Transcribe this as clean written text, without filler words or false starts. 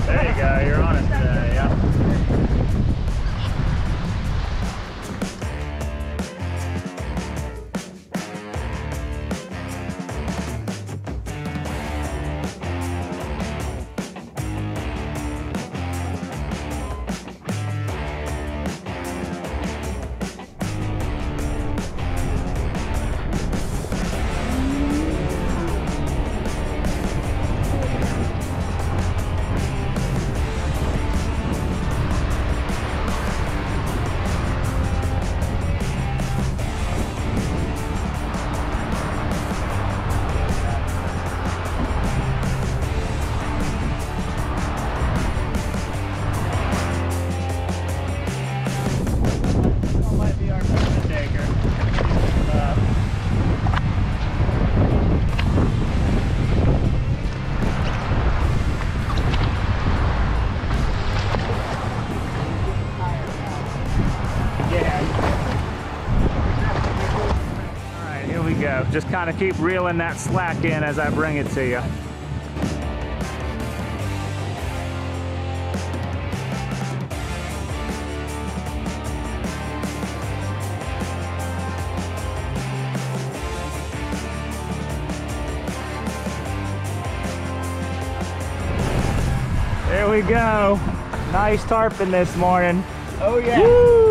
There you go, you're on it today, yeah. Just kind of keep reeling that slack in as I bring it to you. There we go. Nice tarpon this morning. Oh yeah. Woo!